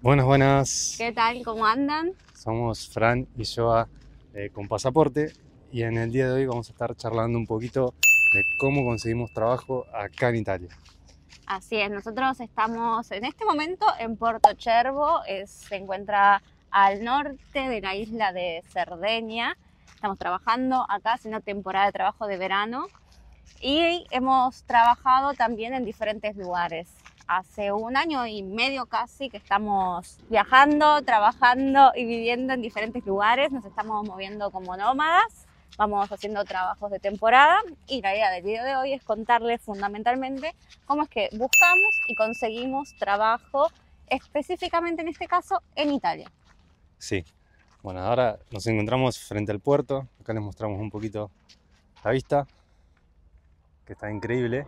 Buenas, buenas. ¿Qué tal? ¿Cómo andan? Somos Fran y Joa con Pasaporte y en el día de hoy vamos a estar charlando un poquito de cómo conseguimos trabajo acá en Italia. Así es, nosotros estamos en este momento en Portocervo, se encuentra al norte de la isla de Cerdeña. Estamos trabajando acá, haciendo temporada de trabajo de verano y hemos trabajado también en diferentes lugares. Hace 1 año y medio casi que estamos viajando, trabajando y viviendo en diferentes lugares. Nos estamos moviendo como nómadas, vamos haciendo trabajos de temporada y la idea del video de hoy es contarles fundamentalmente cómo es que buscamos y conseguimos trabajo, específicamente en este caso en Italia. Sí, bueno, ahora nos encontramos frente al puerto. Acá les mostramos un poquito la vista, que está increíble.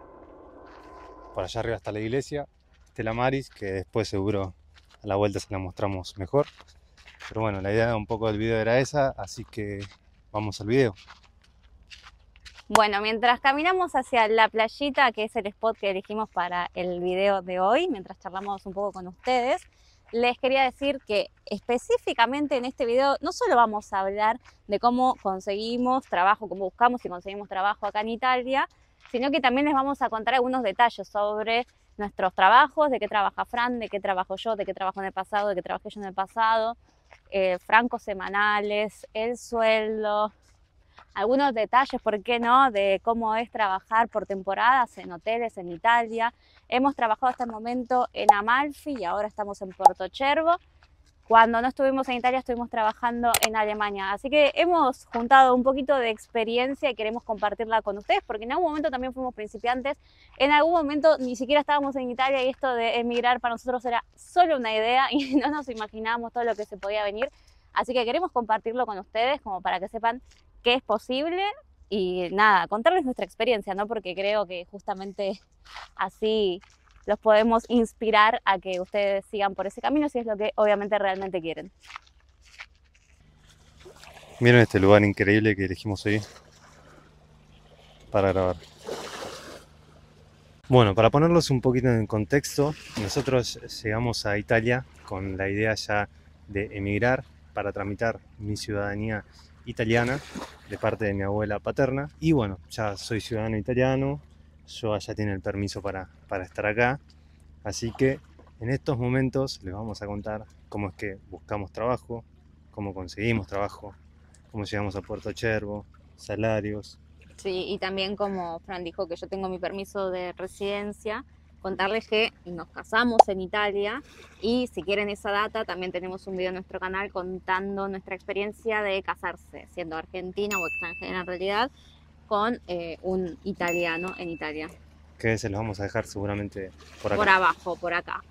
Por allá arriba está la iglesia, Stella Maris, que después seguro a la vuelta se la mostramos mejor. Pero bueno, la idea un poco del video era esa, así que vamos al video. Bueno, mientras caminamos hacia la playita, que es el spot que elegimos para el video de hoy, mientras charlamos un poco con ustedes, les quería decir que específicamente en este video no solo vamos a hablar de cómo conseguimos trabajo, cómo buscamos y conseguimos trabajo acá en Italia, sino que también les vamos a contar algunos detalles sobre nuestros trabajos, de qué trabaja Fran, de qué trabajo yo, de qué trabajo en el pasado, de qué trabajé yo en el pasado, francos semanales, el sueldo, algunos detalles, ¿por qué no?, de cómo es trabajar por temporadas en hoteles en Italia. Hemos trabajado hasta el momento en Amalfi y ahora estamos en Portocervo. Cuando no estuvimos en Italia estuvimos trabajando en Alemania. Así que hemos juntado un poquito de experiencia y queremos compartirla con ustedes, porque en algún momento también fuimos principiantes, en algún momento ni siquiera estábamos en Italia y esto de emigrar para nosotros era solo una idea y no nos imaginábamos todo lo que se podía venir. Así que queremos compartirlo con ustedes como para que sepan que es posible y nada, contarles nuestra experiencia, ¿no? Porque creo que justamente así los podemos inspirar a que ustedes sigan por ese camino si es lo que obviamente realmente quieren. Miren este lugar increíble que elegimos hoy para grabar. Bueno, para ponerlos un poquito en contexto, nosotros llegamos a Italia con la idea ya de emigrar para tramitar mi ciudadanía italiana de parte de mi abuela paterna. Y bueno, ya soy ciudadano italiano, yo ya tiene el permiso para estar acá. Así que en estos momentos les vamos a contar cómo es que buscamos trabajo, cómo conseguimos trabajo, cómo llegamos a Portocervo, salarios. Sí, y también como Fran dijo que yo tengo mi permiso de residencia, contarles que nos casamos en Italia y si quieren esa data también tenemos un video en nuestro canal contando nuestra experiencia de casarse siendo argentina o extranjera en realidad con un italiano en Italia. Que se los vamos a dejar seguramente por acá. Por abajo, por acá.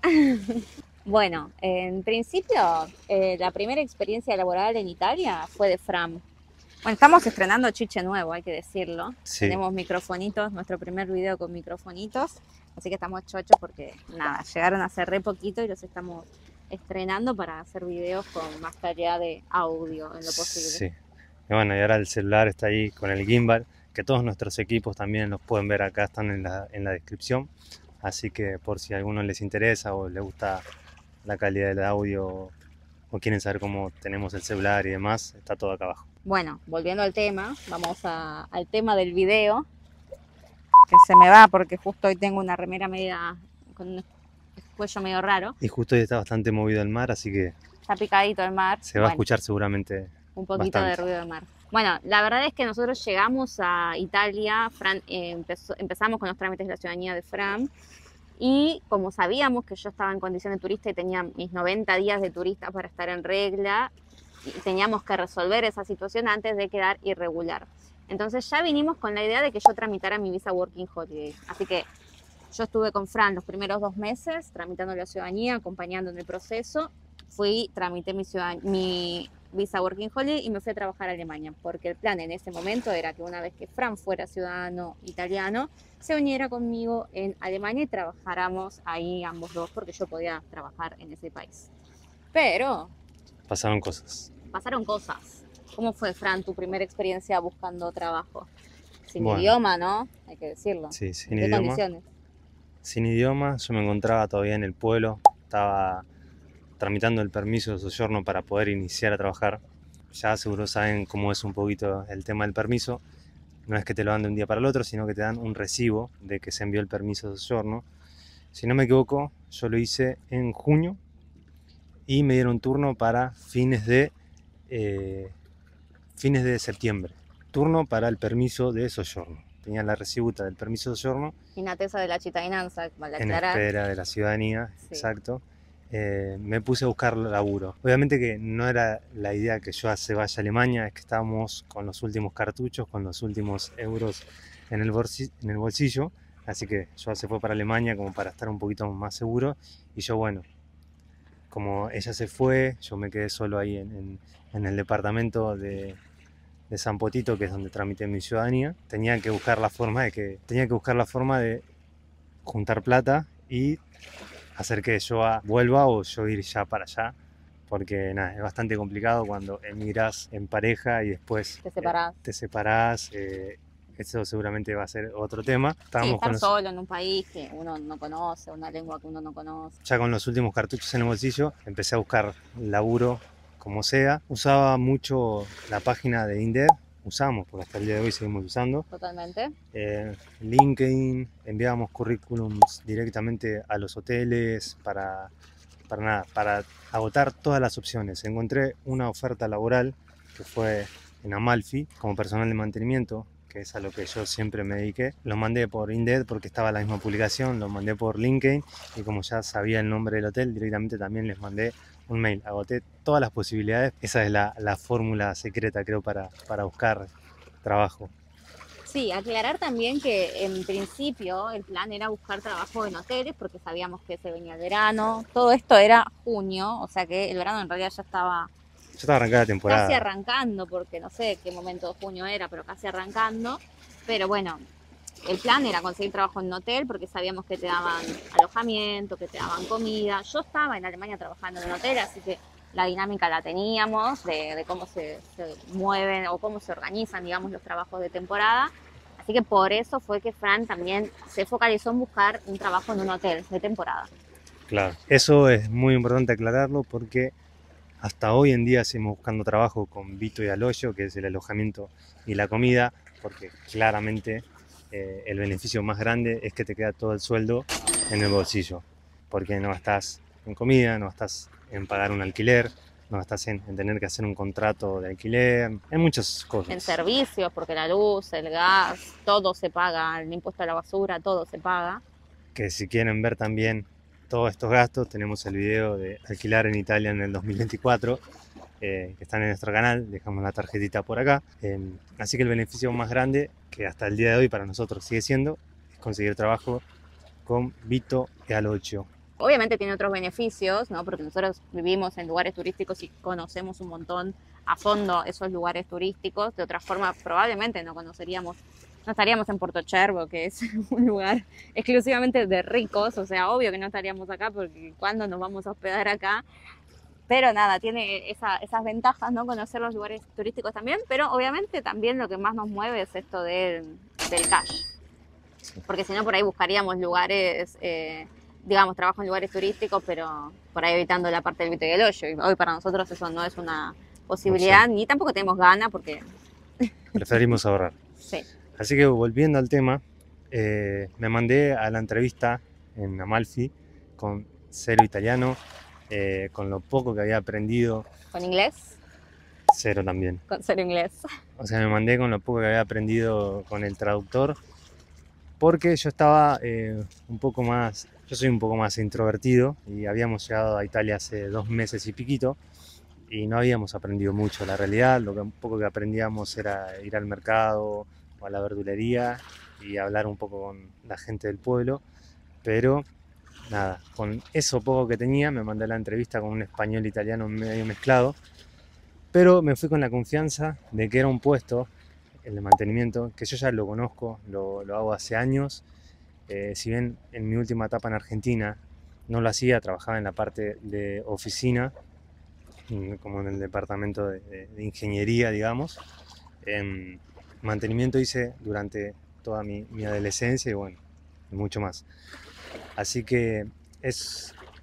Bueno, en principio la primera experiencia laboral en Italia fue de Fran. Bueno, estamos estrenando chiche nuevo, hay que decirlo. Sí. Tenemos microfonitos, nuestro primer video con microfonitos, así que estamos chochos porque nada, llegaron hace re poquito y los estamos estrenando para hacer videos con más calidad de audio en lo posible. Sí. Y bueno, y ahora el celular está ahí con el gimbal, que todos nuestros equipos también los pueden ver acá, están en la descripción. Así que por si a alguno les interesa o les gusta la calidad del audio o quieren saber cómo tenemos el celular y demás, está todo acá abajo. Bueno, volviendo al tema, vamos al tema del video, que se me va porque justo hoy tengo una remera media con un cuello medio raro. Y justo hoy está bastante movido el mar, así que está picadito el mar. Se va a escuchar seguramente un poquito bastante de ruido del mar. Bueno, la verdad es que nosotros llegamos a Italia, empezamos con los trámites de la ciudadanía de Fran, y como sabíamos que yo estaba en condición de turista y tenía mis 90 días de turista para estar en regla, y teníamos que resolver esa situación antes de quedar irregular. Entonces ya vinimos con la idea de que yo tramitara mi visa Working Holiday. Así que yo estuve con Fran los primeros 2 meses tramitando la ciudadanía, acompañando en el proceso. Tramité mi visa Working Holiday y me fui a trabajar a Alemania, porque el plan en ese momento era que una vez que Fran fuera ciudadano italiano, se uniera conmigo en Alemania y trabajáramos ahí ambos dos, porque yo podía trabajar en ese país. Pero pasaron cosas. ¿Cómo fue, Fran, tu primera experiencia buscando trabajo? Sin idioma, ¿no? Hay que decirlo. Sí, sin idioma. ¿Qué condiciones? Sin idioma, yo me encontraba todavía en el pueblo, estaba tramitando el permiso de soggiorno para poder iniciar a trabajar. Ya seguro saben cómo es un poquito el tema del permiso. No es que te lo dan de un día para el otro, sino que te dan un recibo de que se envió el permiso de soggiorno. Si no me equivoco, yo lo hice en junio y me dieron turno para fines de septiembre. Turno para el permiso de soggiorno. Tenía la recibuta del permiso de soggiorno. In attesa della cittadinanza, vale En aclarar. espera de la ciudadanía, Sí. exacto. Me puse a buscar laburo. Obviamente que no era la idea que yo se vaya a Alemania, es que estábamos con los últimos cartuchos, con los últimos euros en el bolsillo, así que yo se fue para Alemania como para estar un poquito más seguro, y yo bueno, como ella se fue, yo me quedé solo ahí en el departamento de San Potito, que es donde tramité mi ciudadanía. Tenía que buscar la forma de juntar plata y hacer que yo vuelva o yo ir ya para allá, porque nada, es bastante complicado cuando emigrás en pareja y después Te separás. Eso seguramente va a ser otro tema. Sí, estar solo en un país que uno no conoce, una lengua que uno no conoce. Ya con los últimos cartuchos en el bolsillo, empecé a buscar laburo como sea. Usaba mucho la página de Indeed, porque hasta el día de hoy seguimos usando. Totalmente. LinkedIn, enviábamos currículums directamente a los hoteles para agotar todas las opciones. Encontré una oferta laboral que fue en Amalfi como personal de mantenimiento, que es a lo que yo siempre me dediqué. Lo mandé por Indeed porque estaba la misma publicación, lo mandé por LinkedIn y como ya sabía el nombre del hotel, directamente también les mandé un mail. Agoté todas las posibilidades. Esa es la fórmula secreta, creo, para buscar trabajo. Sí, aclarar también que en principio el plan era buscar trabajo en hoteles porque sabíamos que se venía el verano. Todo esto era junio, o sea que el verano en realidad ya estaba arrancada la temporada. Casi arrancando, porque no sé qué momento de junio era, pero casi arrancando. Pero bueno, el plan era conseguir trabajo en un hotel porque sabíamos que te daban alojamiento, que te daban comida. Yo estaba en Alemania trabajando en un hotel, así que la dinámica la teníamos de cómo se mueven o cómo se organizan, digamos, los trabajos de temporada. Así que por eso fue que Fran también se focalizó en buscar un trabajo en un hotel de temporada. Claro, eso es muy importante aclararlo porque hasta hoy en día seguimos buscando trabajo con Vito y Aloyo, que es el alojamiento y la comida, porque claramente el beneficio más grande es que te queda todo el sueldo en el bolsillo, porque no estás en comida, no estás en pagar un alquiler, no estás en tener que hacer un contrato de alquiler, en muchas cosas. En servicios, porque la luz, el gas, todo se paga, el impuesto a la basura, todo se paga. Que si quieren ver también todos estos gastos, tenemos el video de alquilar en Italia en el 2024, que están en nuestro canal, dejamos la tarjetita por acá. Así que el beneficio más grande, que hasta el día de hoy para nosotros sigue siendo, es conseguir trabajo con Vito y Aloyo. Obviamente tiene otros beneficios, ¿no? Porque nosotros vivimos en lugares turísticos y conocemos un montón a fondo esos lugares turísticos. De otra forma, probablemente no estaríamos en Portocervo, que es un lugar exclusivamente de ricos. O sea, obvio que no estaríamos acá porque ¿cuándo nos vamos a hospedar acá? Pero nada, tiene esas ventajas, ¿no? Conocer los lugares turísticos también, pero obviamente también lo que más nos mueve es esto del cash. Porque si no, por ahí buscaríamos lugares... digamos, trabajo en lugares turísticos, pero por ahí evitando la parte del Vito y el Hoyo. Y hoy para nosotros eso no es una posibilidad, ni tampoco tenemos ganas porque... Preferimos ahorrar. Sí. Así que volviendo al tema, me mandé a la entrevista en Amalfi con cero italiano, con lo poco que había aprendido. ¿Con inglés? Cero también. Con cero inglés. O sea, me mandé con lo poco que había aprendido con el traductor, porque yo estaba yo soy un poco más introvertido y habíamos llegado a Italia hace 2 meses y piquito y no habíamos aprendido mucho. La realidad, un poco que aprendíamos era ir al mercado o a la verdulería y hablar un poco con la gente del pueblo, pero nada, con eso poco que tenía me mandé a la entrevista con un español italiano medio mezclado, pero me fui con la confianza de que era un puesto, el de mantenimiento, que yo ya lo conozco, lo hago hace años. Si bien en mi última etapa en Argentina no lo hacía, trabajaba en la parte de oficina, como en el departamento de ingeniería, digamos. Mantenimiento hice durante toda mi adolescencia y bueno, mucho más. Así que es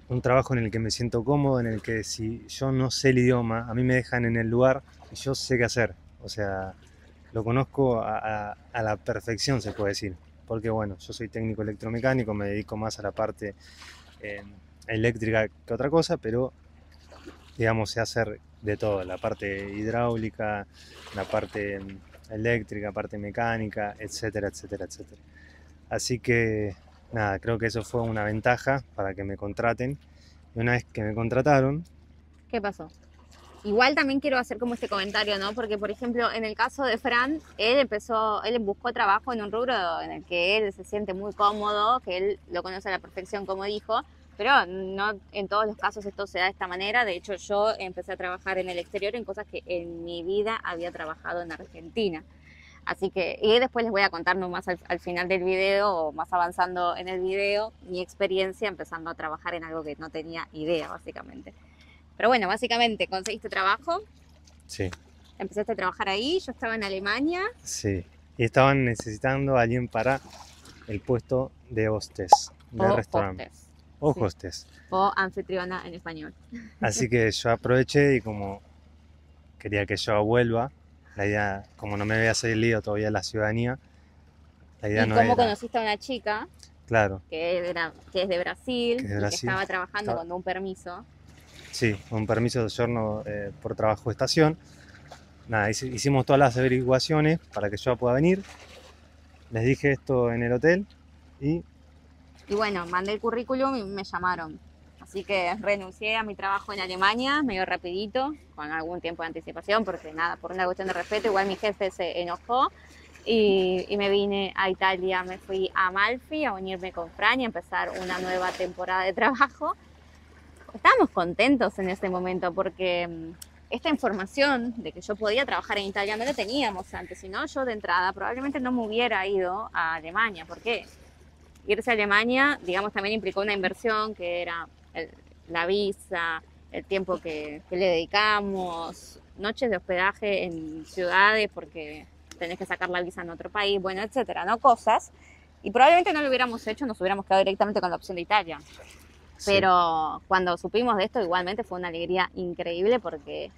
un trabajo en el que me siento cómodo, en el que si yo no sé el idioma, a mí me dejan en el lugar y yo sé qué hacer. O sea, lo conozco a la perfección, se puede decir. Porque bueno, yo soy técnico electromecánico, me dedico más a la parte eh, eléctrica que otra cosa, pero digamos, sé hacer de todo, la parte hidráulica, la parte eléctrica, parte mecánica, etcétera, etcétera, etcétera. Así que nada, creo que eso fue una ventaja para que me contraten. Y una vez que me contrataron, ¿Qué pasó? Igual también quiero hacer como este comentario, ¿no? Porque, por ejemplo, en el caso de Fran, él buscó trabajo en un rubro en el que él se siente muy cómodo, que él lo conoce a la perfección, como dijo, pero no en todos los casos esto se da de esta manera. De hecho, yo empecé a trabajar en el exterior en cosas que en mi vida había trabajado en Argentina. Así que, y después les voy a contar nomás al final del video o más avanzando en el video mi experiencia empezando a trabajar en algo que no tenía idea, básicamente. Pero bueno, básicamente conseguiste trabajo, sí, empezaste a trabajar ahí, yo estaba en Alemania. sí. Y estaban necesitando a alguien para el puesto de hostess, de O restaurante. hostess. O Sí. hostess. O anfitriona en español. Así que yo aproveché y como quería que yo vuelva, la idea, como no me había salido todavía la ciudadanía, la idea ¿Y no cómo era, conociste a una chica claro, que es de Brasil que es de y que Brasil. estaba trabajando con un permiso? Sí, un permiso de giorno por trabajo de estación. Nada, hicimos todas las averiguaciones para que yo pueda venir. Les dije esto en el hotel y Y bueno, mandé el currículum y me llamaron. Así que renuncié a mi trabajo en Alemania, medio rapidito, con algún tiempo de anticipación, porque nada, por una cuestión de respeto, igual mi jefe se enojó y me vine a Italia, me fui a Amalfi a unirme con Fran y a empezar una nueva temporada de trabajo. Estábamos contentos en ese momento porque esta información de que yo podía trabajar en Italia no la teníamos antes, sino yo de entrada probablemente no me hubiera ido a Alemania. ¿Por qué? Irse a Alemania, digamos, también implicó una inversión que era la visa, el tiempo que le dedicamos, noches de hospedaje en ciudades porque tenés que sacar la visa en otro país, bueno, etcétera, ¿no? Cosas. Y probablemente no lo hubiéramos hecho, nos hubiéramos quedado directamente con la opción de Italia. sí, Pero cuando supimos de esto, igualmente fue una alegría increíble porque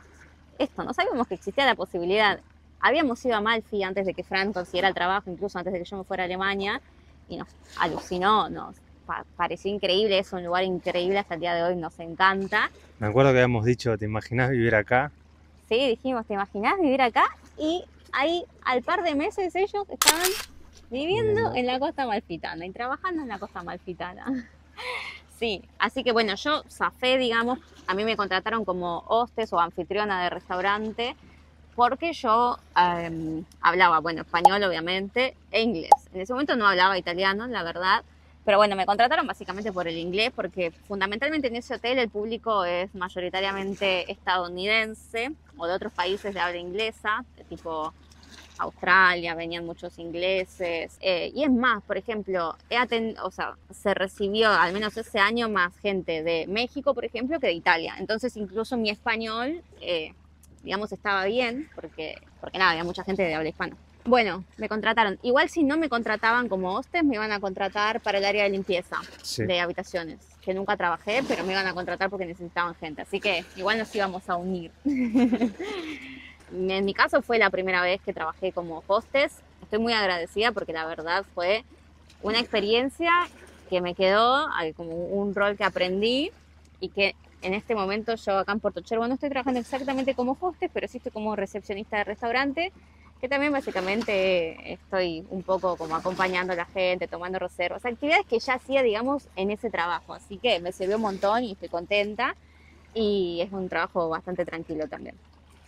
no sabíamos que existía la posibilidad. Habíamos ido a Amalfi antes de que Fran consiguiera el trabajo, incluso antes de que yo me fuera a Alemania, y nos alucinó, nos pareció increíble, es un lugar increíble, hasta el día de hoy nos encanta. me acuerdo que habíamos dicho, ¿te imaginás vivir acá? Sí, dijimos, ¿te imaginás vivir acá? Y ahí al par de meses ellos estaban viviendo en la costa amalfitana y trabajando en la costa amalfitana. Sí, así que bueno, yo zafé, digamos, a mí me contrataron como hostess o anfitriona de restaurante porque yo hablaba, bueno, español obviamente e inglés. En ese momento no hablaba italiano, la verdad, pero bueno, me contrataron básicamente por el inglés porque fundamentalmente en ese hotel el público es mayoritariamente estadounidense o de otros países de habla inglesa, de tipo Australia, venían muchos ingleses. Y es más, por ejemplo, se recibió al menos ese año más gente de México, por ejemplo, que de Italia. Entonces incluso mi español, digamos, estaba bien, porque nada, había mucha gente de habla hispana. Bueno, me contrataron. Igual si no me contrataban como hostes, me iban a contratar para el área de limpieza de habitaciones, que nunca trabajé, pero me iban a contratar porque necesitaban gente. Así que igual nos íbamos a unir. En mi caso fue la primera vez que trabajé como hostess. Estoy muy agradecida porque la verdad fue una experiencia que me quedó como un rol que aprendí y que en este momento yo acá en Puerto Cherbo no estoy trabajando exactamente como hostess, pero sí estoy como recepcionista de restaurante, que también básicamente estoy un poco como acompañando a la gente, tomando reservas, actividades que ya hacía, digamos, en ese trabajo. Así que me sirvió un montón y estoy contenta y es un trabajo bastante tranquilo también.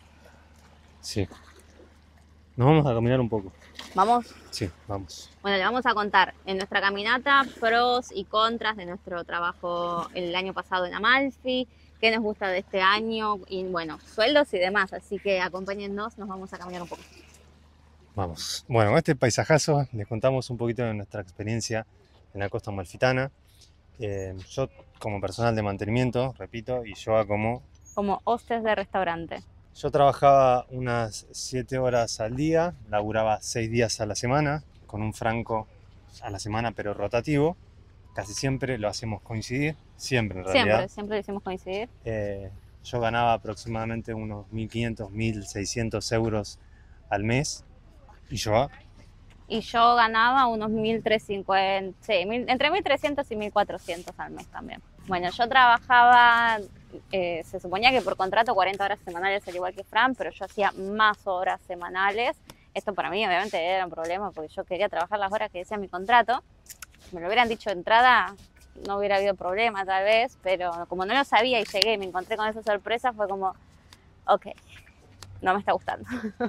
Sí. Nos vamos a caminar un poco. ¿Vamos? Sí, vamos. Bueno, le vamos a contar en nuestra caminata pros y contras de nuestro trabajo el año pasado en Amalfi, qué nos gusta de este año y bueno, sueldos y demás. Así que acompáñennos, nos vamos a caminar un poco. Vamos. Bueno, con este paisajazo les contamos un poquito de nuestra experiencia en la costa amalfitana. Yo como personal de mantenimiento, repito, y yo como hostess de restaurante. Yo trabajaba unas 7 horas al día, laburaba 6 días a la semana, con un franco a la semana pero rotativo. Casi siempre lo hacemos coincidir. siempre en realidad. Siempre lo hicimos coincidir. Yo ganaba aproximadamente unos 1.500, 1.600 euros al mes. ¿Y yo? Y yo ganaba unos 1.350, sí, entre 1.300 y 1.400 al mes también. Bueno, yo trabajaba, se suponía que por contrato 40 horas semanales, al igual que Fran, pero yo hacía más horas semanales. Esto para mí obviamente era un problema porque yo quería trabajar las horas que decía mi contrato. Me lo hubieran dicho de entrada, no hubiera habido problema tal vez, pero como no lo sabía y llegué y me encontré con esa sorpresa, fue como, ok, no me está gustando.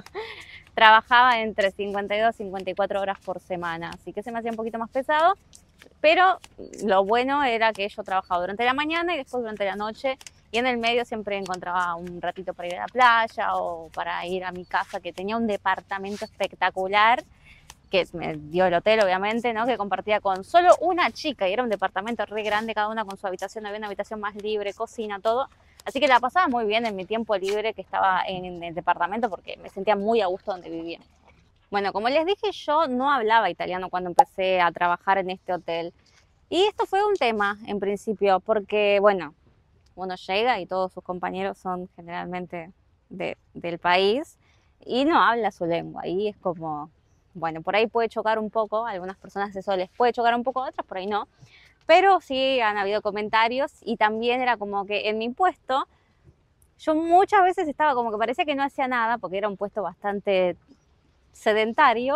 Trabajaba entre 52 y 54 horas por semana, así que se me hacía un poquito más pesado, pero lo bueno era que yo trabajaba durante la mañana y después durante la noche, y en el medio siempre encontraba un ratito para ir a la playa o para ir a mi casa, que tenía un departamento espectacular, que me dio el hotel obviamente, ¿no? Que compartía con solo una chica y era un departamento re grande, cada una con su habitación, había una habitación más libre, cocina, todo. Así que la pasaba muy bien en mi tiempo libre que estaba en el departamento porque me sentía muy a gusto donde vivía. Bueno, como les dije, yo no hablaba italiano cuando empecé a trabajar en este hotel. Y esto fue un tema en principio porque, bueno, uno llega y todos sus compañeros son generalmente del país y no habla su lengua. Y es como, bueno, por ahí puede chocar un poco, a algunas personas eso les puede chocar un poco, a otras por ahí no. Pero sí han habido comentarios y también era como que en mi puesto yo muchas veces estaba como que parecía que no hacía nada porque era un puesto bastante sedentario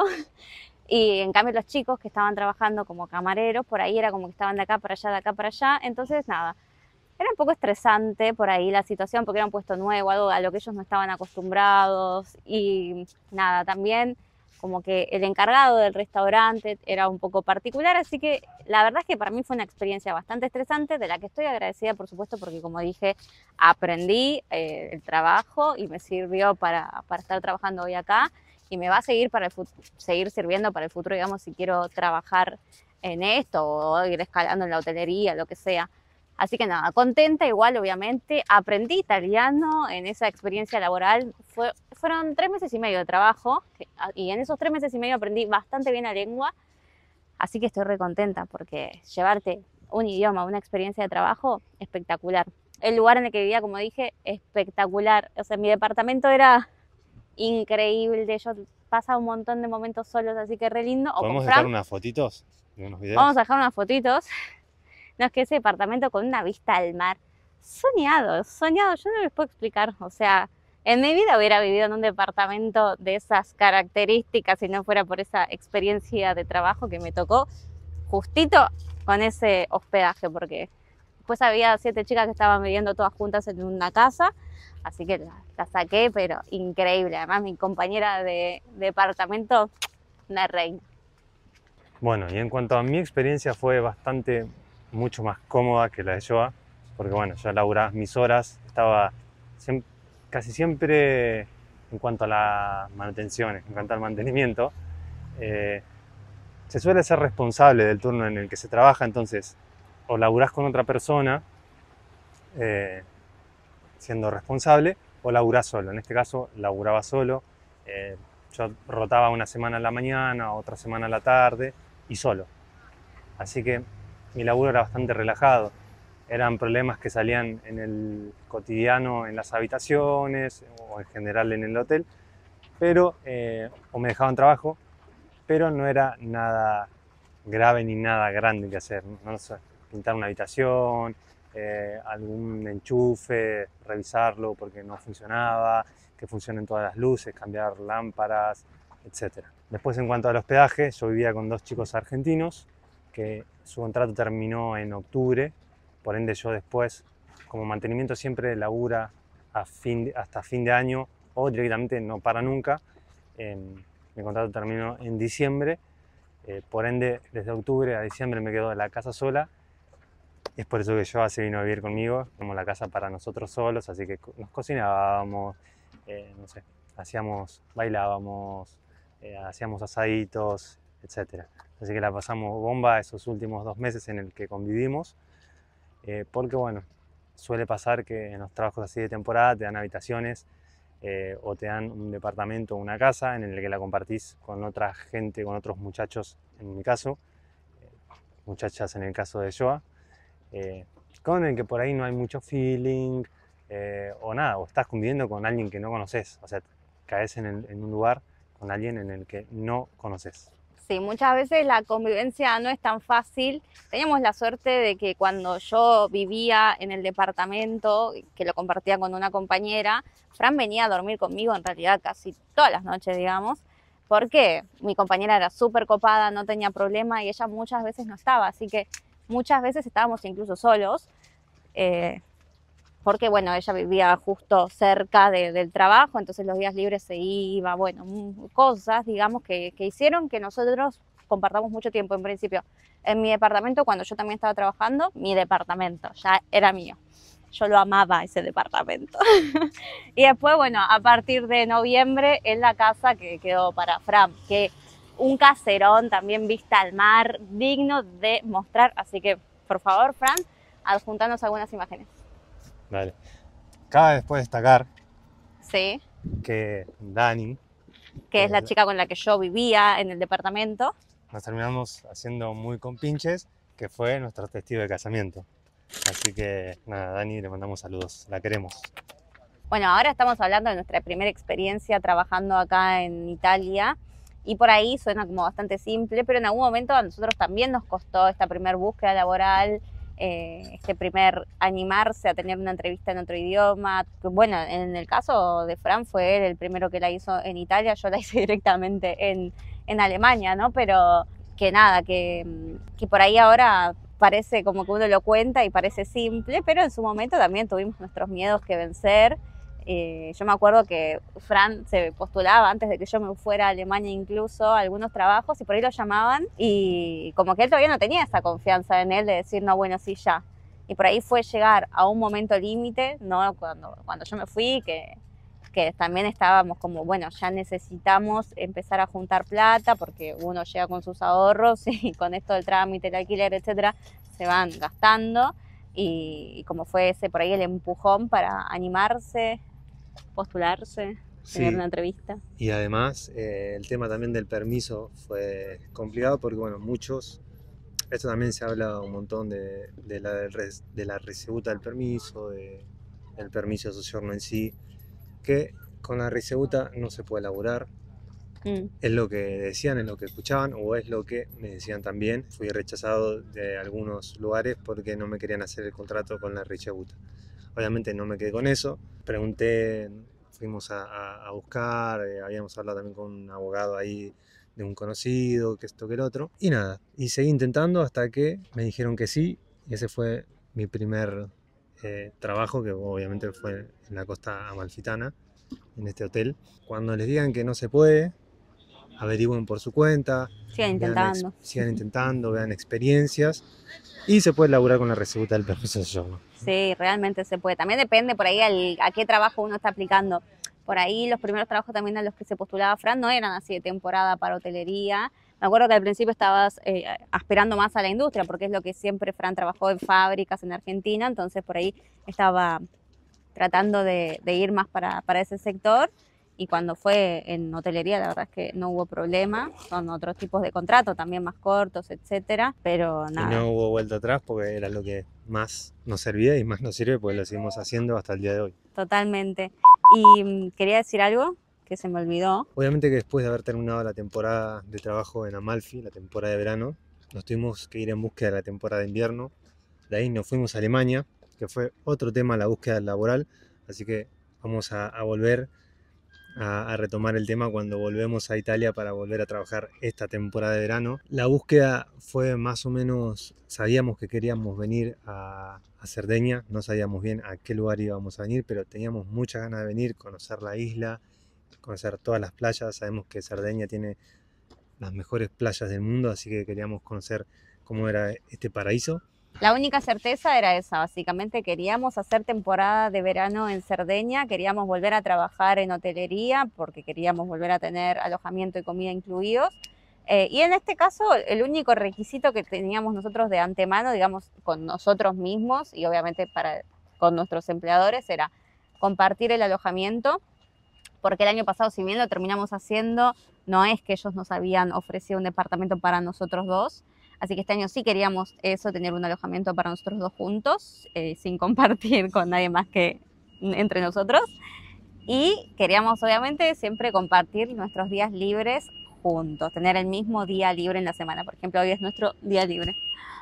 y en cambio los chicos que estaban trabajando como camareros por ahí era como que estaban de acá para allá, de acá para allá, entonces nada, era un poco estresante por ahí la situación porque era un puesto nuevo, algo a lo que ellos no estaban acostumbrados y nada, también como que el encargado del restaurante era un poco particular, así que la verdad es que para mí fue una experiencia bastante estresante, de la que estoy agradecida por supuesto porque como dije, aprendí el trabajo y me sirvió para estar trabajando hoy acá y me va a seguir, seguir sirviendo para el futuro, digamos, si quiero trabajar en esto o ir escalando en la hotelería, lo que sea. Así que nada, contenta igual obviamente, aprendí italiano en esa experiencia laboral, fueron 3 meses y medio de trabajo y en esos 3 meses y medio aprendí bastante bien la lengua, así que estoy re contenta porque llevarte un idioma, una experiencia de trabajo, espectacular. El lugar en el que vivía, como dije, espectacular, o sea, mi departamento era increíble, yo pasaba un montón de momentos solos, así que re lindo. ¿Podemos dejar unas fotitos de unos videos? Vamos a dejar unas fotitos. No, es que ese departamento con una vista al mar, soñado, yo no les puedo explicar, o sea, en mi vida hubiera vivido en un departamento de esas características si no fuera por esa experiencia de trabajo que me tocó justito con ese hospedaje, porque después había 7 chicas que estaban viviendo todas juntas en una casa, así que la saqué, pero increíble, además mi compañera de departamento, una reina. Bueno, y en cuanto a mi experiencia fue mucho más cómoda que la de Joa, porque bueno, yo laburaba mis horas, estaba casi siempre en cuanto a la manutención, en cuanto al mantenimiento, se suele ser responsable del turno en el que se trabaja, entonces o laburás con otra persona siendo responsable o laburás solo. En este caso laburaba solo, yo rotaba una semana a la mañana, otra semana a la tarde y solo. Así que mi laburo era bastante relajado. Eran problemas que salían en el cotidiano en las habitaciones o en general en el hotel, pero o me dejaban trabajo, pero no era nada grave ni nada grande que hacer. No sé, pintar una habitación, algún enchufe, revisarlo porque no funcionaba, que funcionen todas las luces, cambiar lámparas, etc. Después, en cuanto al hospedaje, yo vivía con 2 chicos argentinos que su contrato terminó en octubre, por ende yo después, como mantenimiento siempre labura hasta fin de año o directamente no para nunca. Mi contrato terminó en diciembre, por ende desde octubre a diciembre me quedo en la casa sola. Es por eso que Joa se vino a vivir conmigo, como la casa para nosotros solos, así que nos cocinábamos, no sé, bailábamos, hacíamos asaditos, etc. Así que la pasamos bomba esos últimos 2 meses en el que convivimos, porque bueno, suele pasar que en los trabajos así de temporada te dan habitaciones o te dan un departamento o una casa en el que la compartís con otra gente, con otros muchachos en mi caso, muchachas en el caso de Joa, con el que por ahí no hay mucho feeling, o nada, o estás conviviendo con alguien que no conoces, o sea, caes en un lugar con alguien en el que no conoces. Sí, muchas veces la convivencia no es tan fácil. Teníamos la suerte de que cuando yo vivía en el departamento, que lo compartía con una compañera, Fran venía a dormir conmigo en realidad casi todas las noches, digamos, porque mi compañera era súper copada, no tenía problema y ella muchas veces no estaba, así que muchas veces estábamos incluso solos. Porque bueno, ella vivía justo cerca del trabajo, entonces los días libres se iba, bueno, cosas, digamos, que hicieron que nosotros compartamos mucho tiempo en principio. En mi departamento, cuando yo también estaba trabajando, mi departamento ya era mío. Yo lo amaba ese departamento. Y después, bueno, a partir de noviembre, en la casa que quedó para Fran, que un caserón también vista al mar, digno de mostrar. Así que, por favor, Fran, adjuntanos algunas imágenes. Vale. Cabe después destacar Sí, que Dani, que es la chica con la que yo vivía en el departamento. nos terminamos haciendo muy compinches, que fue nuestro testigo de casamiento. Así que nada, Dani, le mandamos saludos, la queremos. Bueno, ahora estamos hablando de nuestra primera experiencia trabajando acá en Italia y por ahí suena como bastante simple, pero en algún momento a nosotros también nos costó esta primera búsqueda laboral, este primer animarse a tener una entrevista en otro idioma. Bueno, en el caso de Fran fue él el primero que la hizo en Italia, yo la hice directamente en Alemania, ¿no? Pero que nada, que por ahí ahora parece como que uno lo cuenta y parece simple, pero en su momento también tuvimos nuestros miedos que vencer. Yo me acuerdo que Fran se postulaba antes de que yo me fuera a Alemania incluso a algunos trabajos y por ahí lo llamaban y como que él todavía no tenía esa confianza en él de decir, no, bueno, sí, ya. Y por ahí fue llegar a un momento límite, ¿no? Cuando yo me fui, que también estábamos como, bueno, ya necesitamos empezar a juntar plata porque uno llega con sus ahorros y con esto del trámite, el alquiler, etcétera, se van gastando. Y como fue ese por ahí el empujón para animarse, postularse, tener una entrevista. Y además el tema también del permiso fue complicado porque bueno, esto también se habla un montón de la ricevuta del permiso, del permiso de soggiorno en sí, que con la ricevuta no se puede laburar. Es lo que decían, es lo que escuchaban o es lo que me decían también. Fui rechazado de algunos lugares porque no me querían hacer el contrato con la ricevuta. Obviamente no me quedé con eso, pregunté, fuimos a buscar, habíamos hablado también con un abogado ahí de un conocido, que esto que el otro, y nada, y seguí intentando hasta que me dijeron que sí, y ese fue mi primer trabajo, que obviamente fue en la costa amalfitana, en este hotel. Cuando les digan que no se puede, averigüen por su cuenta, sigan intentando, vean experiencias, y se puede laburar con la ricevuta del permiso de soggiorno. Sí, realmente se puede. También depende por ahí a qué trabajo uno está aplicando. Por ahí los primeros trabajos también a los que se postulaba Fran no eran así de temporada para hotelería. Me acuerdo que al principio estabas aspirando más a la industria, porque es lo que siempre Fran trabajó en fábricas en Argentina, entonces por ahí estaba tratando de ir más para ese sector. Y cuando fue en hotelería, la verdad es que no hubo problema. Son otros tipos de contratos, también más cortos, etcétera. Pero nada. Y no hubo vuelta atrás porque era lo que más nos servía y más nos sirve porque lo seguimos haciendo hasta el día de hoy. Totalmente. Y quería decir algo que se me olvidó. Obviamente que después de haber terminado la temporada de trabajo en Amalfi, la temporada de verano, nos tuvimos que ir en búsqueda de la temporada de invierno. De ahí nos fuimos a Alemania, que fue otro tema, la búsqueda laboral. Así que vamos a volver a retomar el tema cuando volvemos a Italia para volver a trabajar esta temporada de verano. La búsqueda fue más o menos, sabíamos que queríamos venir a Cerdeña, no sabíamos bien a qué lugar íbamos a venir, pero teníamos muchas ganas de venir, conocer la isla, conocer todas las playas. Sabemos que Cerdeña tiene las mejores playas del mundo, así que queríamos conocer cómo era este paraíso. La única certeza era esa, básicamente queríamos hacer temporada de verano en Cerdeña, queríamos volver a trabajar en hotelería porque queríamos volver a tener alojamiento y comida incluidos. Y en este caso el único requisito que teníamos nosotros de antemano, digamos, con nosotros mismos y obviamente con nuestros empleadores era compartir el alojamiento, porque el año pasado, si bien lo terminamos haciendo, no es que ellos nos habían ofrecido un departamento para nosotros dos. Así que este año sí queríamos eso, tener un alojamiento para nosotros dos juntos, sin compartir con nadie más que entre nosotros. Y queríamos obviamente siempre compartir nuestros días libres juntos, tener el mismo día libre en la semana. Por ejemplo, hoy es nuestro día libre.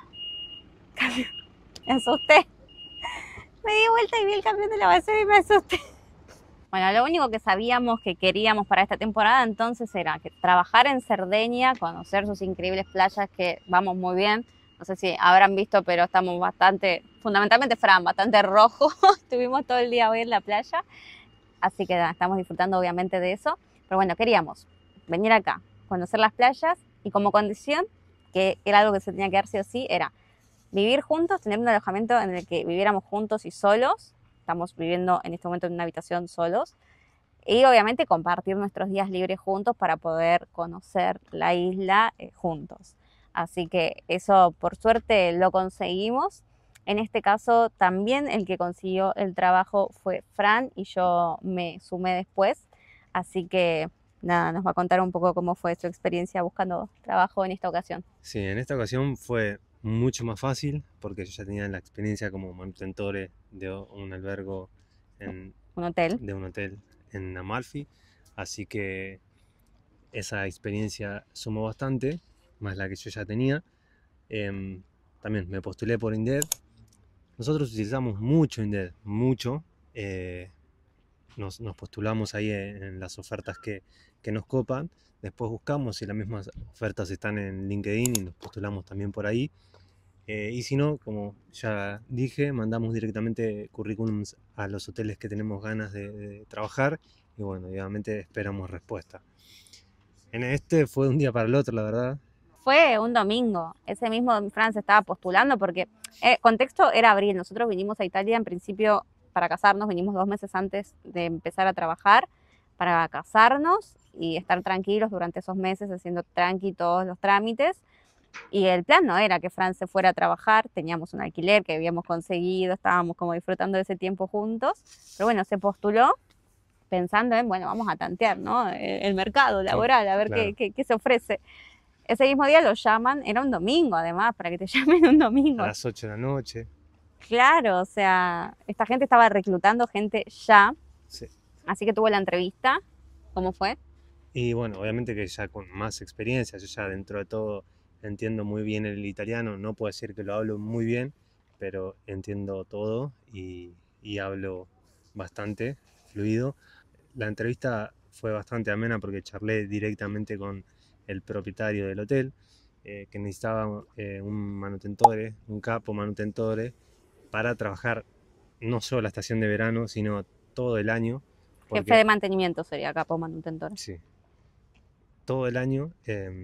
Me asusté. Me di vuelta y vi el camión de la basura y me asusté. Bueno, lo único que sabíamos que queríamos para esta temporada entonces era que trabajar en Cerdeña, conocer sus increíbles playas que vamos muy bien. No sé si habrán visto, pero estamos bastante, fundamentalmente Fran, bastante rojo. Estuvimos todo el día hoy en la playa. Así que estamos disfrutando obviamente de eso. Pero bueno, queríamos venir acá, conocer las playas y como condición, que era algo que se tenía que dar sí o sí, era vivir juntos, tener un alojamiento en el que viviéramos juntos y solos. Estamos viviendo en este momento en una habitación solos. Y obviamente compartir nuestros días libres juntos para poder conocer la isla juntos. Así que eso por suerte lo conseguimos. En este caso también el que consiguió el trabajo fue Fran y yo me sumé después. Así que nada, nos va a contar un poco cómo fue su experiencia buscando trabajo en esta ocasión. Sí, en esta ocasión fue mucho más fácil porque yo ya tenía la experiencia como manutentore de un albergo Un hotel. de un hotel en Amalfi, así que esa experiencia sumó bastante, más la que yo ya tenía. También me postulé por Indeed. Nosotros utilizamos mucho Indeed, mucho. Nos postulamos ahí en las ofertas que nos copan. Después buscamos si las mismas ofertas están en LinkedIn y nos postulamos también por ahí. Y si no, como ya dije, mandamos directamente currículums a los hoteles que tenemos ganas de trabajar y bueno, obviamente esperamos respuesta. En este fue de un día para el otro, la verdad. Fue un domingo, ese mismo Fran se estaba postulando porque, contexto, era abril, nosotros vinimos a Italia en principio para casarnos, vinimos 2 meses antes de empezar a trabajar para casarnos y estar tranquilos durante esos meses haciendo tranqui todos los trámites. Y el plan no era que Fran se fuera a trabajar, teníamos un alquiler que habíamos conseguido, estábamos como disfrutando de ese tiempo juntos, pero bueno, se postuló pensando en, bueno, vamos a tantear, ¿no? El mercado laboral, a ver claro. qué se ofrece. Ese mismo día lo llaman, era un domingo además, para que te llamen un domingo. A las 8 de la noche. Claro, o sea, esta gente estaba reclutando gente ya, Sí. Así que tuvo la entrevista. ¿Cómo fue? Y bueno, obviamente que ya con más experiencia, yo ya dentro de todo entiendo muy bien el italiano, no puedo decir que lo hablo muy bien, pero entiendo todo y hablo bastante fluido. La entrevista fue bastante amena porque charlé directamente con el propietario del hotel, que necesitaba un manutentore, un capo manutentore, para trabajar no solo la estación de verano, sino todo el año. Jefe de mantenimiento sería capo manutentor. Sí, todo el año,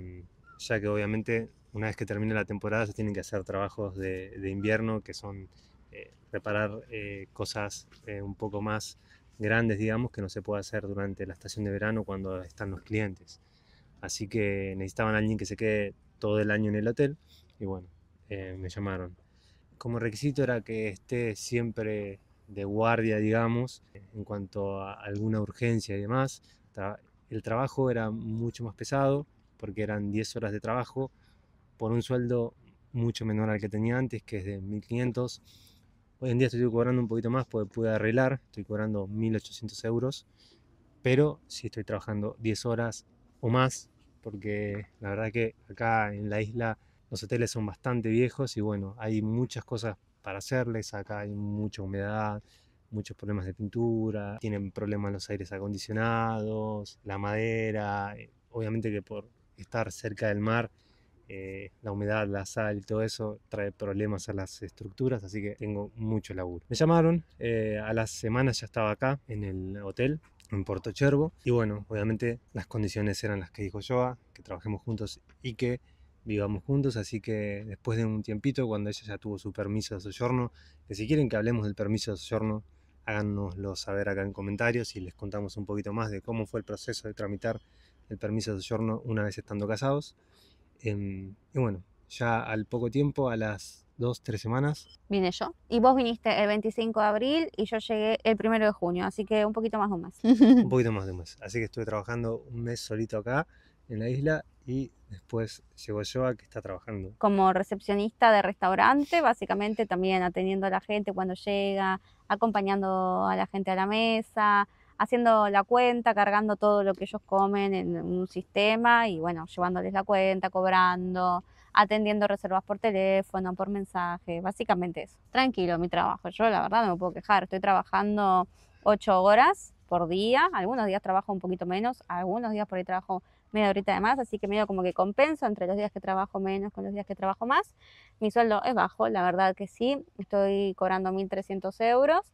ya que obviamente una vez que termine la temporada se tienen que hacer trabajos de invierno, que son reparar cosas un poco más grandes, digamos, que no se puede hacer durante la estación de verano cuando están los clientes. Así que necesitaban a alguien que se quede todo el año en el hotel y bueno, me llamaron. Como requisito era que esté siempre de guardia, digamos, en cuanto a alguna urgencia y demás. El trabajo era mucho más pesado porque eran 10 horas de trabajo por un sueldo mucho menor al que tenía antes, que es de 1.500. Hoy en día estoy cobrando un poquito más porque pude arreglar, estoy cobrando 1.800 euros, pero sí estoy trabajando 10 horas o más, porque la verdad que acá en la isla los hoteles son bastante viejos y bueno, hay muchas cosas para hacerles, acá hay mucha humedad, muchos problemas de pintura, tienen problemas los aires acondicionados, la madera, obviamente que por estar cerca del mar, la humedad, la sal y todo eso trae problemas a las estructuras, así que tengo mucho laburo. Me llamaron, a las semanas ya estaba acá en el hotel, en Portocervo, y bueno, obviamente las condiciones eran las que dijo Joa, que trabajemos juntos y que vivamos juntos, así que después de un tiempito, cuando ella ya tuvo su permiso de soggiorno, que si quieren que hablemos del permiso de soggiorno, háganoslo saber acá en comentarios y les contamos un poquito más de cómo fue el proceso de tramitar el permiso de soggiorno una vez estando casados. Y bueno, ya al poco tiempo, a las 2-3 semanas. Vine yo. Y vos viniste el 25 de abril y yo llegué el 1 de junio, así que un poquito más de un mes. Un poquito más de un mes. Así que estuve trabajando un mes solito acá en la isla y después llegó Joa, que está trabajando. Como recepcionista de restaurante, básicamente también atendiendo a la gente cuando llega, acompañando a la gente a la mesa, haciendo la cuenta, cargando todo lo que ellos comen en un sistema y bueno, llevándoles la cuenta, cobrando, atendiendo reservas por teléfono, por mensaje, básicamente eso. Tranquilo mi trabajo, yo la verdad no me puedo quejar, estoy trabajando 8 horas por día, algunos días trabajo un poquito menos, algunos días por ahí trabajo media horita de más, así que medio como que compenso entre los días que trabajo menos con los días que trabajo más. Mi sueldo es bajo, la verdad que sí, estoy cobrando 1.300 euros.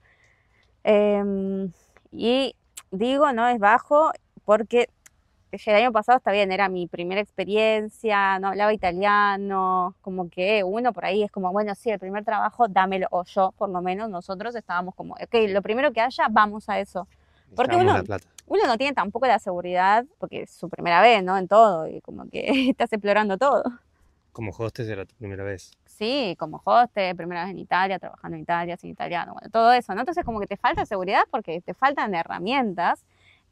Y digo, no es bajo porque el año pasado está bien, era mi primera experiencia, no hablaba italiano, como que uno por ahí es como, bueno, sí, el primer trabajo dámelo, o yo por lo menos, nosotros estábamos como, ok, lo primero que haya, vamos a eso. Porque Necesitamos la plata. uno no tiene tampoco la seguridad, porque es su primera vez, ¿no? En todo, y como que estás explorando todo. Como hostes era tu primera vez. Sí, como hostes, primera vez en Italia, trabajando en Italia, sin italiano, bueno, todo eso, ¿no? Entonces como que te falta seguridad porque te faltan herramientas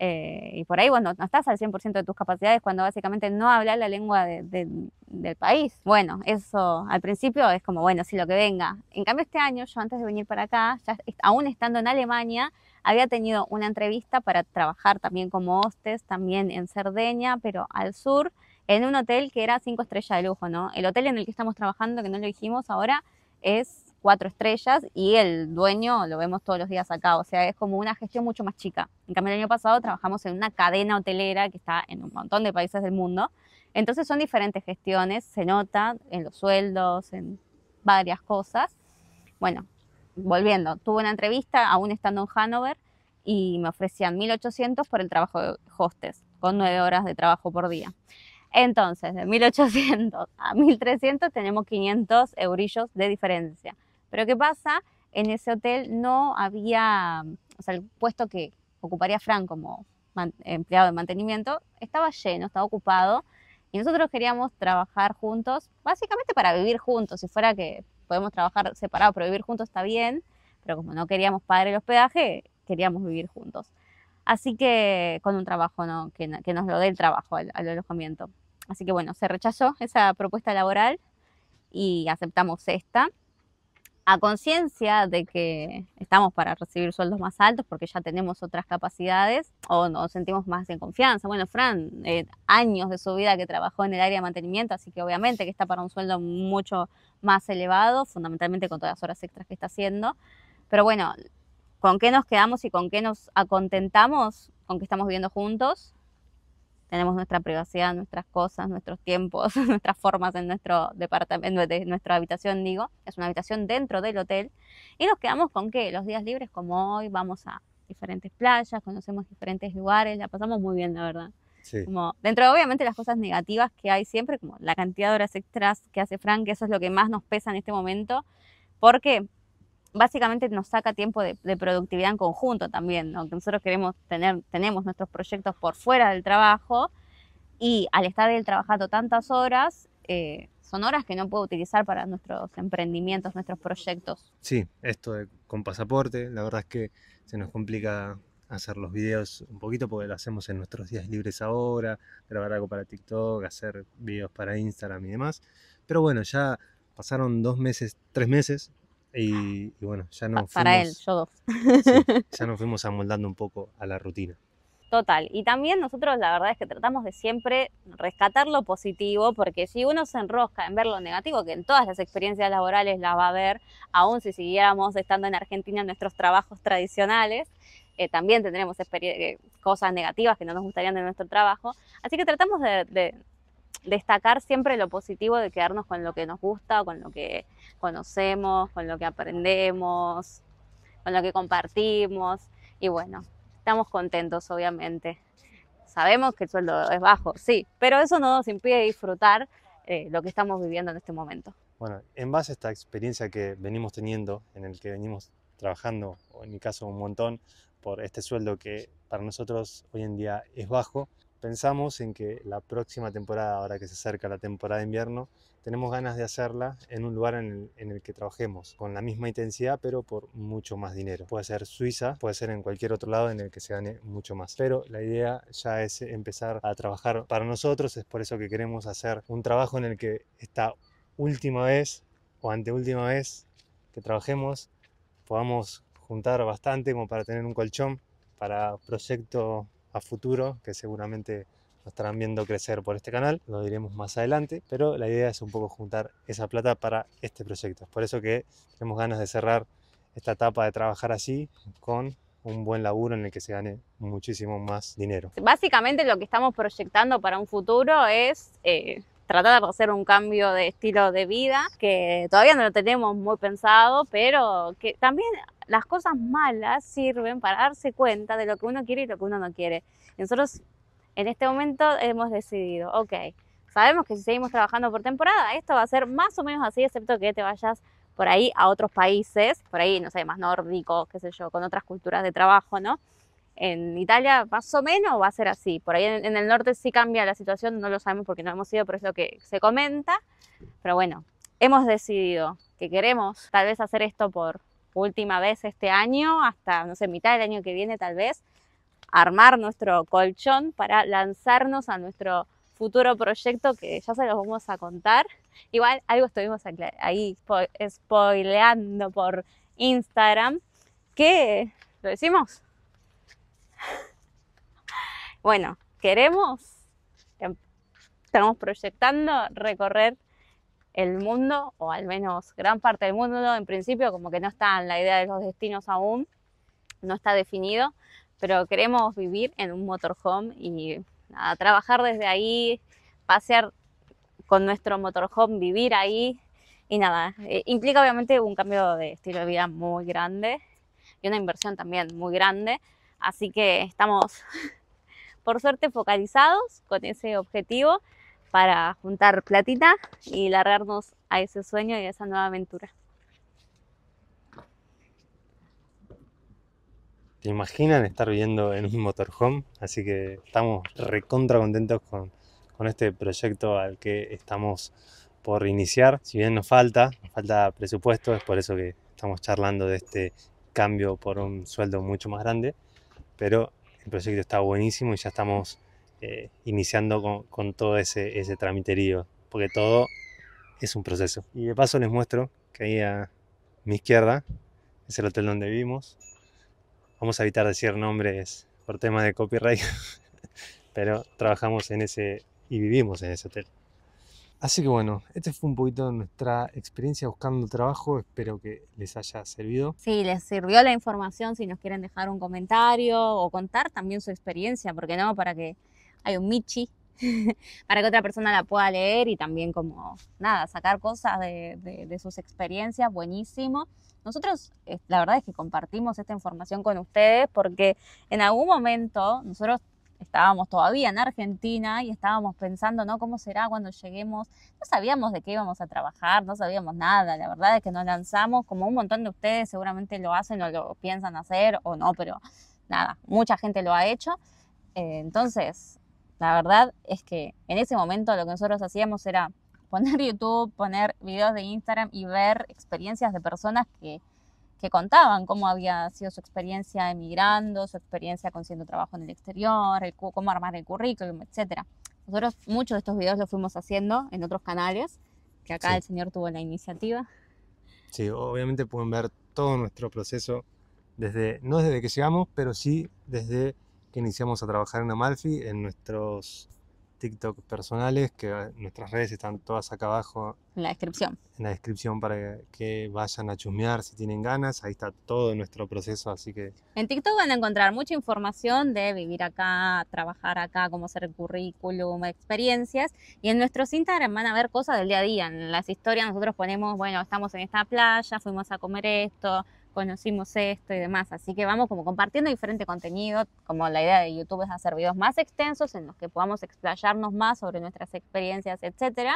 y por ahí vos no estás al 100% de tus capacidades cuando básicamente no hablas la lengua del país. Bueno, eso al principio es como, bueno, sí, lo que venga. En cambio este año, yo antes de venir para acá, ya aún estando en Alemania, había tenido una entrevista para trabajar también como hostes, también en Cerdeña, pero al sur, en un hotel que era 5 estrellas de lujo, ¿no? El hotel en el que estamos trabajando, que no lo dijimos ahora, es 4 estrellas y el dueño lo vemos todos los días acá, o sea, es como una gestión mucho más chica. En cambio, el año pasado trabajamos en una cadena hotelera que está en un montón de países del mundo, entonces son diferentes gestiones, se nota en los sueldos, en varias cosas. Bueno, volviendo, tuve una entrevista aún estando en Hannover y me ofrecían 1.800 por el trabajo de hostes, con 9 horas de trabajo por día. Entonces, de 1.800 a 1.300 tenemos 500 eurillos de diferencia. Pero ¿qué pasa? En ese hotel no había, o sea, el puesto que ocuparía Fran como empleado de mantenimiento estaba lleno, estaba ocupado. Y nosotros queríamos trabajar juntos, básicamente para vivir juntos. Si fuera que podemos trabajar separados, pero vivir juntos está bien. Pero como no queríamos pagar el hospedaje, queríamos vivir juntos. Así que con un trabajo, ¿no? que nos lo dé el trabajo al alojamiento. Así que bueno, se rechazó esa propuesta laboral y aceptamos esta, a conciencia de que estamos para recibir sueldos más altos porque ya tenemos otras capacidades o nos sentimos más en confianza. Bueno, Fran, años de su vida que trabajó en el área de mantenimiento, así que obviamente que está para un sueldo mucho más elevado, fundamentalmente con todas las horas extras que está haciendo. Pero bueno, ¿con qué nos quedamos y con qué nos acontentamos? Con que estamos viviendo juntos. Tenemos nuestra privacidad, nuestras cosas, nuestros tiempos, nuestras formas en nuestro departamento, de nuestra habitación, digo. Es una habitación dentro del hotel. Y nos quedamos con que los días libres, como hoy, vamos a diferentes playas, conocemos diferentes lugares, la pasamos muy bien, la verdad. Sí. Como, dentro de obviamente las cosas negativas que hay siempre, como la cantidad de horas extras que hace Frank, que eso es lo que más nos pesa en este momento, porque básicamente nos saca tiempo de productividad en conjunto también, ¿no? Que nosotros tenemos nuestros proyectos por fuera del trabajo y al estar él trabajando tantas horas, son horas que no puedo utilizar para nuestros emprendimientos, nuestros proyectos. Sí, esto con pasaporte, la verdad es que se nos complica hacer los videos un poquito porque lo hacemos en nuestros días libres ahora, grabar algo para TikTok, hacer videos para Instagram y demás. Pero bueno, ya pasaron 2 meses, 3 meses y bueno, ya nos Para fuimos, él, yo 2. sí, ya nos fuimos amoldando un poco a la rutina. Total. Y también nosotros la verdad es que tratamos de siempre rescatar lo positivo, porque si uno se enrosca en ver lo negativo, que en todas las experiencias laborales las va a ver, aún si siguiéramos estando en Argentina en nuestros trabajos tradicionales, también tendremos cosas negativas que no nos gustarían de nuestro trabajo. Así que tratamos de destacar siempre lo positivo, de quedarnos con lo que nos gusta, con lo que conocemos, con lo que aprendemos, con lo que compartimos. Y bueno, estamos contentos, obviamente. Sabemos que el sueldo es bajo, sí, pero eso no nos impide disfrutar lo que estamos viviendo en este momento. Bueno, en base a esta experiencia que venimos teniendo, en el que venimos trabajando, o en mi caso un montón, por este sueldo que para nosotros hoy en día es bajo, pensamos en que la próxima temporada, ahora que se acerca la temporada de invierno, tenemos ganas de hacerla en un lugar en el que trabajemos con la misma intensidad, pero por mucho más dinero. Puede ser Suiza, puede ser en cualquier otro lado en el que se gane mucho más. Pero la idea ya es empezar a trabajar para nosotros, es por eso que queremos hacer un trabajo en el que esta última vez o anteúltima vez que trabajemos podamos juntar bastante como para tener un colchón para proyecto a futuro que seguramente lo estarán viendo crecer por este canal, lo diremos más adelante, pero la idea es un poco juntar esa plata para este proyecto. Es por eso que tenemos ganas de cerrar esta etapa de trabajar así con un buen laburo en el que se gane muchísimo más dinero. Básicamente lo que estamos proyectando para un futuro es tratar de hacer un cambio de estilo de vida, que todavía no lo tenemos muy pensado, pero que también las cosas malas sirven para darse cuenta de lo que uno quiere y lo que uno no quiere. Y nosotros en este momento hemos decidido, ok, sabemos que si seguimos trabajando por temporada, esto va a ser más o menos así, excepto que te vayas por ahí a otros países, por ahí, no sé, más nórdicos, qué sé yo, con otras culturas de trabajo, ¿no? En Italia más o menos va a ser así. Por ahí en el norte sí cambia la situación, no lo sabemos porque no hemos ido, pero es lo que se comenta. Pero bueno, hemos decidido que queremos tal vez hacer esto por última vez este año, hasta, no sé, mitad del año que viene tal vez, armar nuestro colchón para lanzarnos a nuestro futuro proyecto que ya se los vamos a contar. Igual algo estuvimos ahí spoileando por Instagram, que lo decimos. Bueno, estamos proyectando recorrer el mundo, o al menos gran parte del mundo. En principio como que no está en la idea de los destinos aún, no está definido, pero queremos vivir en un motorhome y nada, trabajar desde ahí, pasear con nuestro motorhome, vivir ahí y nada, implica obviamente un cambio de estilo de vida muy grande y una inversión también muy grande, así que estamos por suerte focalizados con ese objetivo para juntar platita y largarnos a ese sueño y a esa nueva aventura. ¿Te imaginan estar viviendo en un motorhome? Así que estamos recontra contentos con este proyecto al que estamos por iniciar. Si bien nos falta presupuesto, es por eso que estamos charlando de este cambio por un sueldo mucho más grande, pero el proyecto está buenísimo y ya estamos iniciando con todo ese tramiterío, porque todo es un proceso. Y de paso les muestro que ahí a mi izquierda es el hotel donde vivimos. Vamos a evitar decir nombres por temas de copyright, pero trabajamos en ese y vivimos en ese hotel. Así que bueno, este fue un poquito nuestra experiencia buscando trabajo, espero que les haya servido. Si les sirvió la información, si nos quieren dejar un comentario o contar también su experiencia, porque no, para que hay un Michi, para que otra persona la pueda leer y también como, nada, sacar cosas de sus experiencias, buenísimo. Nosotros, la verdad es que compartimos esta información con ustedes porque en algún momento nosotros estábamos todavía en Argentina y estábamos pensando, ¿no? ¿Cómo será cuando lleguemos? No sabíamos de qué íbamos a trabajar, no sabíamos nada. La verdad es que nos lanzamos, como un montón de ustedes seguramente lo hacen o lo piensan hacer o no, pero nada, mucha gente lo ha hecho. Entonces, la verdad es que en ese momento lo que nosotros hacíamos era poner YouTube, poner videos de Instagram y ver experiencias de personas que contaban cómo había sido su experiencia emigrando, su experiencia consiguiendo trabajo en el exterior, cómo armar el currículum, etc. Nosotros muchos de estos videos los fuimos haciendo en otros canales, que acá Sí. el señor tuvo la iniciativa. Sí, obviamente pueden ver todo nuestro proceso no desde que llegamos, pero sí desde que iniciamos a trabajar en Amalfi, en nuestros TikTok personales, que nuestras redes están todas acá abajo En la descripción. en la descripción para que vayan a chusmear si tienen ganas. Ahí está todo nuestro proceso, así que En TikTok van a encontrar mucha información de vivir acá, trabajar acá, cómo hacer el currículum, experiencias. Y en nuestros Instagram van a ver cosas del día a día. En las historias nosotros ponemos, bueno, estamos en esta playa, fuimos a comer esto, conocimos esto y demás. Así que vamos como compartiendo diferente contenido. Como la idea de YouTube es hacer videos más extensos en los que podamos explayarnos más sobre nuestras experiencias, etcétera.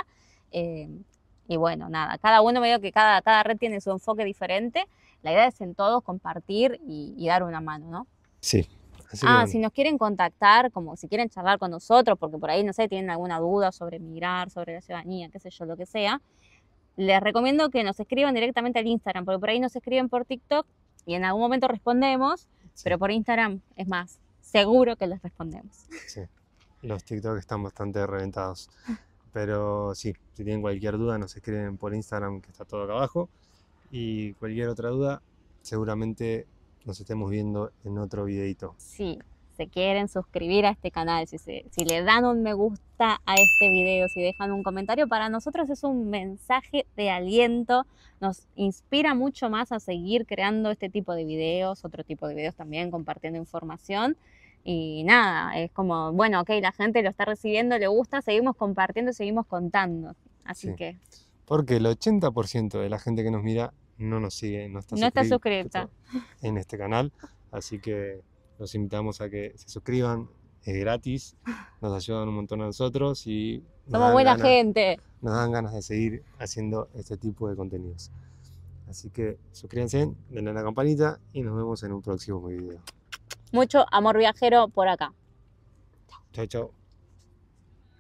Y bueno, nada, cada uno medio que cada red tiene su enfoque diferente. La idea es en todos compartir y dar una mano, ¿no? sí, Así que bueno, Si nos quieren contactar, como si quieren charlar con nosotros, porque por ahí, no sé, tienen alguna duda sobre migrar, sobre la ciudadanía, qué sé yo, lo que sea, les recomiendo que nos escriban directamente al Instagram, porque por ahí nos escriben por TikTok y en algún momento respondemos, sí, pero por Instagram es más seguro que les respondemos. sí. Los TikTok están bastante reventados. Pero sí, si tienen cualquier duda nos escriben por Instagram, que está todo acá abajo. Y cualquier otra duda, seguramente nos estemos viendo en otro videito. Si se quieren suscribir a este canal, si le dan un me gusta a este video, si dejan un comentario, para nosotros es un mensaje de aliento, nos inspira mucho más a seguir creando este tipo de videos, otro tipo de videos también, compartiendo información. Y nada, es como, bueno, ok, la gente lo está recibiendo, le gusta, seguimos compartiendo, seguimos contando. Así Sí. que Porque el 80% de la gente que nos mira no nos sigue, no está no está suscrito suscrita. en este canal. Así que los invitamos a que se suscriban, es gratis, nos ayudan un montón a nosotros y Somos buena gente. nos dan ganas de seguir haciendo este tipo de contenidos. Así que suscríbanse, denle a la campanita y nos vemos en un próximo video. Mucho amor viajero por acá. Chao, chao.